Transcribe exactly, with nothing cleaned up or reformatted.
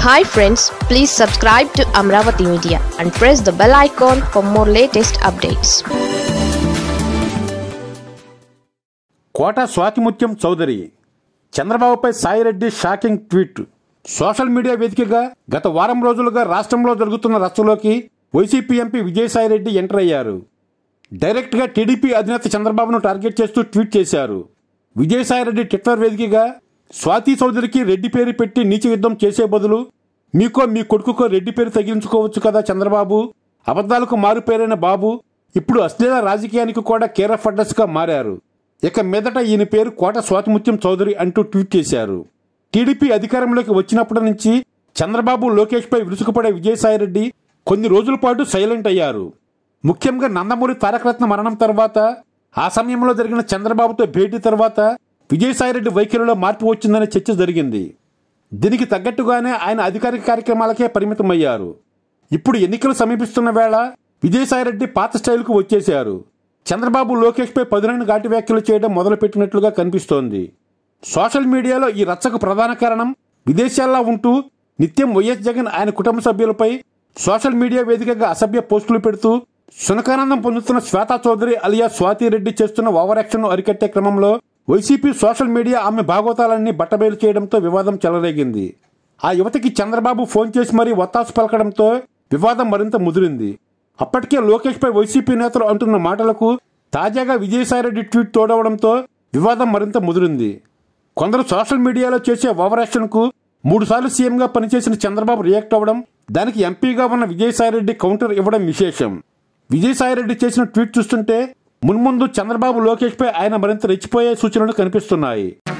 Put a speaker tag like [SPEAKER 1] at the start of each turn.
[SPEAKER 1] Hi friends, please subscribe to Amravati Media and press the bell icon for more latest updates.
[SPEAKER 2] కోట స్వాతిముత్యం చౌదరి చంద్రబాబుపై Sai Reddy shocking tweet. Social media వేదికగా గత వారం రోజులుగా రాష్ట్రంలో జరుగుతున్న రచ్చలోకి వైసీపీ ఎంపీ విజయసాయిరెడ్డి ఎంటర్ అయ్యారు. డైరెక్ట్గా టీడీపీ అధినేత చంద్రబాబును టార్గెట్ చేస్తూ ట్వీట్ చేశారు. విజయసాయిరెడ్డి ట్విట్టర్ వేదికగా స్వాతి చౌదరికి రెడ్డి పేరు పెట్టి నీచ యుద్ధం చేసే బదులు మీకో మీ కొడుకుకో రెడ్డి పేరు తగిలించుకోవచ్చు కదా చంద్రబాబు, అబద్ధాలకు మారు పేరైన బాబు ఇప్పుడు అశ్లీల రాజకీయానికి కూడా కేర్ ఆఫ్ అడ్రస్గా మారారు. ఇక మీదట ఈయన పేరు కోట స్వాతిముత్యం చౌదరి అంటూ ట్వీట్ చేశారు. టీడీపీ అధికారంలోకి వచ్చినప్పటి నుంచి చంద్రబాబు లోకేష్ పై విరుచుకుపడే విజయసాయిరెడ్డి కొన్ని రోజుల పాటు సైలెంట్ అయ్యారు. ముఖ్యంగా నందమూరి తారకరత్న మరణం తర్వాత ఆ సమయంలో జరిగిన చంద్రబాబుతో భేటీ తర్వాత విజయసాయిరెడ్డి వైఖరిలో మార్పు వచ్చిందనే చర్చ జరిగింది. దీనికి తగ్గట్టుగానే ఆయన అధికారిక కార్యక్రమాలకే పరిమితమయ్యారు. ఇప్పుడు ఎన్నికలు సమీపిస్తున్న వేళ విజయసాయిరెడ్డి పాత స్టైల్కు వచ్చేశారు. చంద్రబాబు లోకేష్ పై పదునైన ఘాటు వ్యాఖ్యలు చేయడం మొదలుపెట్టినట్లుగా కనిపిస్తోంది. సోషల్ మీడియాలో ఈ రచ్చకు ప్రధాన కారణం విదేశాల్లో ఉంటూ నిత్యం వైఎస్ జగన్ ఆయన కుటుంబ సభ్యులపై సోషల్ మీడియా వేదికగా అసభ్య పోస్టులు పెడుతూ సునకానందం పొందుతున్న శ్వేతా చౌదరి అలియా స్వాతిరెడ్డి చేస్తున్న ఓవర్ యాక్షన్ అరికట్టే క్రమంలో వైసీపీ సోషల్ మీడియా ఆమె భాగోతాలన్నీ బట్టబయలు చేయడంతో వివాదం చెలరేగింది. ఆ యువతికి చంద్రబాబు ఫోన్ చేసి మరీ వత్తాసు పలకడంతో వివాదం మరింత ముదిరింది. అప్పటికే లోకేష్ పై వైసీపీ నేతలు అంటున్న మాటలకు తాజాగా విజయసాయిరెడ్డి ట్వీట్ తోడవడంతో వివాదం మరింత ముదిరింది. కొందరు సోషల్ మీడియాలో చేసే ఓవర్ యాక్షన్ కు మూడు సార్లు సీఎంగా పనిచేసిన చంద్రబాబు రియాక్ట్ అవ్వడం, దానికి ఎంపీగా ఉన్న విజయసాయిరెడ్డి కౌంటర్ ఇవ్వడం విశేషం. విజయసాయిరెడ్డి చేసిన ట్వీట్ చూస్తుంటే మున్ముందు చంద్రబాబు లోకేష్ పై ఆయన మరింత రెచ్చిపోయే సూచనలు కనిపిస్తున్నాయి.